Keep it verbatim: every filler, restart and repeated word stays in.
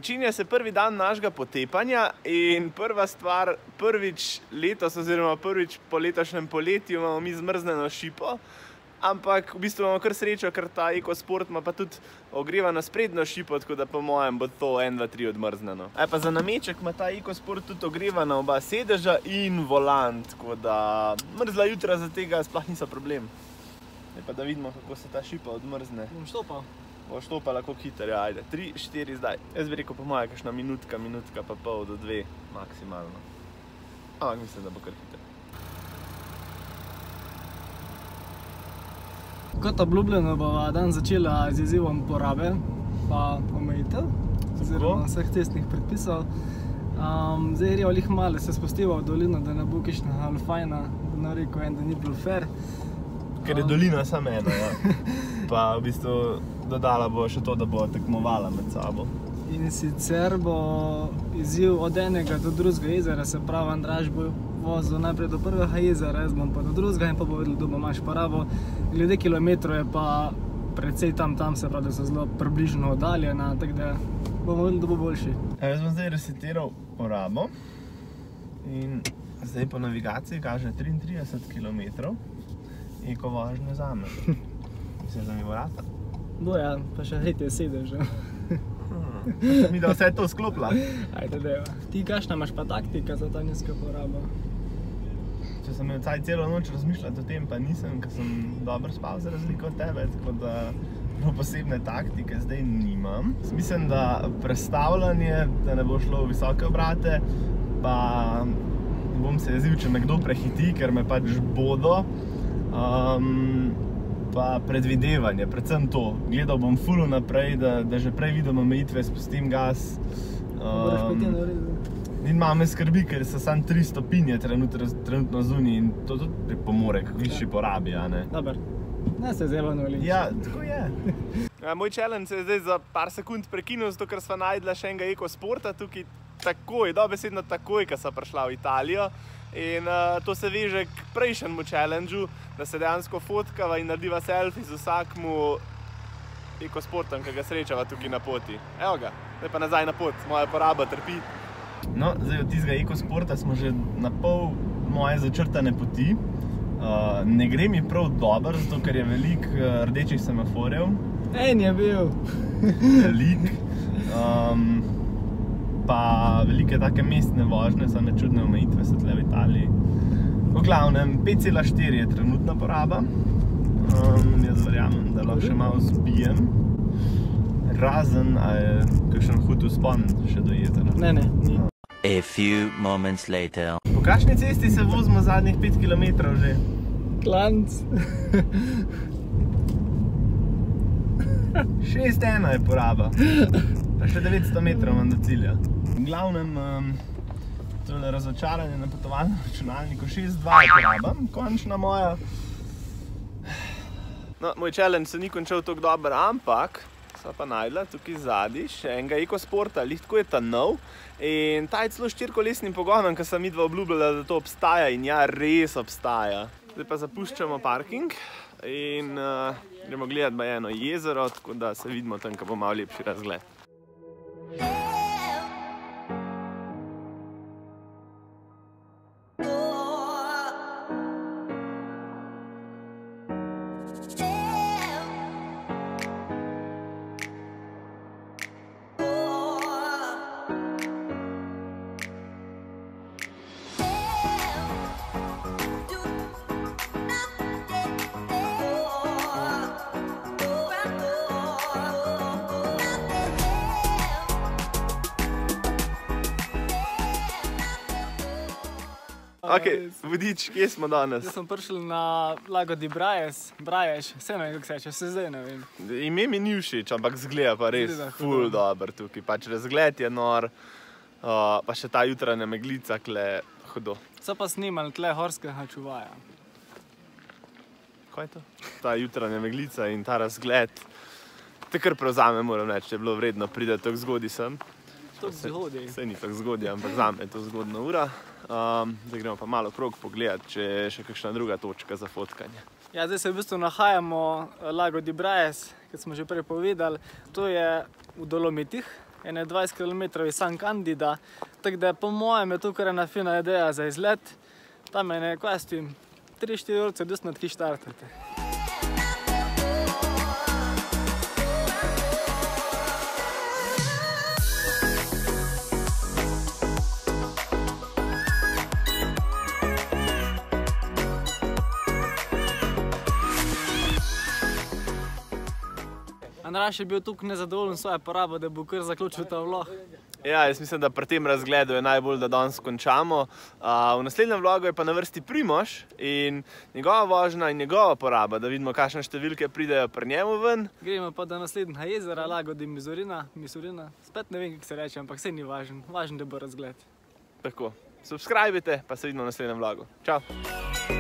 Pričenja se prvi dan našega potepanja in prva stvar, prvič letos oziroma prvič po letošnjem poletju imamo mi zmrznjeno šipo, ampak v bistvu imamo kar srečo, ker ta EcoSport ima pa tudi ogrevano sprednjo šipo, tako da po mojem bo to en, dva, tri odmrznjeno. E pa za nameček ima ta EcoSport tudi ogrevana oba sedeža in volan, tako da mrzla jutra za tega sploh niso problem. E pa da vidimo, kako se ta šipa odmrzne. Bom štopal. Bo štopala kako hiter, ja, ajde. Tri, štiri zdaj. Jaz bi rekel po moje kakšna minutka, minutka pa pol do dve maksimalno. Ampak mislim, da bo kar hiter. Kot obljubljeno bova dan začela z izzivom porabe pa omejitev oziroma vseh cestnih predpisov. Um, zdaj gremo lih malo se spustiva v dolino, da ne bo kakšnega alfajna, da ne rekel en, da ni bilo fair. Ker je dolina samo ena, ja. Pa v bistvu dodala bo še to, da bo tekmovala med sabo. In sicer bo izziv od enega do drugega jezera, se pravi Andraž bo vozil najprej do prvega jezera, jaz bom pa do drugega in pa bo vedel, da bo imaš porabo. Glede kilometrov je pa precej tam, tam se pravi, da so zelo približno oddaljena, tako da bomo vedeli, da bo boljši. Jaz bom zdaj resetiral porabo in zdaj po navigaciji kaže triintrideset kilometrov. Eko vožnje zame. Misliš, da mi bo rata? Bo ja, pa še hejte sedež. Mi da vse to sklopila. Ajde, deva. Ti kakšna imaš pa taktika za ta nizka poraba? Če sem imel caj celo noč razmišljati o tem, pa nisem, ker sem dobro spal za razliko od tebe, tako da no, posebne taktike zdaj nimam. Mislim, da prestavljanje, da ne bo šlo v visoke obrate, pa bom se jezil, če me kdo prehiti, ker me pač bodo. Um, pa predvidevanje, predvsem to. Gledal bom ful naprej, da, da že prej vidim omejitve, spustim gas. Um, in imam me skrbi, ker so samo tri stopinje trenutno, trenutno zunaj in to tudi pripomore k višji porabi, a ne? Dobar. Ne se zevano liči. Ja, tako je. Ja, moj challenge se je zdaj za par sekund prekinil, zato ker sva najdla še enega EcoSporta tukaj takoj, dobesedno takoj, ko sva prišla v Italijo. In uh, to se veže k prejšnjemu challengeu, da se dejansko fotkava in narediva selfie z vsakmu EcoSportom, ki ga srečava tukaj na poti. Evo ga, zdaj pa nazaj na pot, moja poraba trpi. No, zdaj od tistega EcoSporta smo že na pol moje začrtane poti. Uh, ne gre mi prav dobro, zato ker je veliko uh, rdečih semaforjev. En je bil! Veliko. Um, pa velike take mestne vožnje, so nečudne omejitve se tle v Italiji. V glavnem, pet cela štiri je trenutna poraba. Um, jaz verjamem, da lahko še malo zbijem. Razen, a je kakšen hud vzpon še do jezera? Ne, ne, ni. A few moments later. Po kakšni cesti se vozimo zadnjih pet kilometrov že? Klanc. šest ena je poraba. Pa še devetsto metrov imam do cilja. V glavnem, um, tole razočaranje na potovalnem računalniku, šest dva je poraba, končna moja. No, moj challenge se ni končal tako dober, ampak sva pa najdla tukaj zadaj še enega EcoSporta, lih tako je ta nov. In ta je celo štirikolesnim pogonom, ker sem midva obljubljala, da to obstaja in ja, res obstaja. Zdaj pa zapuščamo parking in uh, gremo gledati baje eno jezero, tako da se vidimo tam, ko bo malo lepši razgled. Ok, vodič, kje smo danes? Zdaj sem prišel na Lago di Braies, Braies, vse ne vem, kako se reče, vse zdaj ne vem. Ime mi ni všeč, ampak zgleda pa res ful dober tukaj. Pač razgled je nor, uh, pa še ta jutranja meglica, kle hudo. So pa snimali tle horskega čuvaja. Kaj je to? Ta jutranja meglica in ta razgled. Te kar prevzame, moram reči, je bilo vredno priti tako zgodaj sem. Tako zgodaj. Saj ni tako zgodaj, ampak zame je to zgodna ura. Um, zdaj gremo pa malo krog pogledati, če je še kakšna druga točka za fotkanje. Ja, zdaj se v bistvu nahajamo Lago di Braies, kot smo že prej povedali. To je v Dolomitih, ene dvajset kilometrov iz San Candida, tako da po mojem je to kar ena fina ideja za izlet. Tam je ne, kaj s tim, tri štiri urce, odvisno od kje štartate. Andraž je bil tukaj nezadovoljen s svojo porabo, da bo kar zaključil ta vlog. Ja, jaz mislim, da pri tem razgledu je najbolj, da danes končamo. V naslednjem vlogu je pa na vrsti Primož in njegova vožnja in njegova poraba, da vidimo, kakšne številke pridejo pri njemu ven. Gremo pa do naslednjega jezera, Lago di Misurina, Misurina. Spet ne vem, kako se reče, ampak saj ni važno. Važno, da bo razgled. Tako, subscribite, pa se vidimo v naslednjem vlogu. Čau!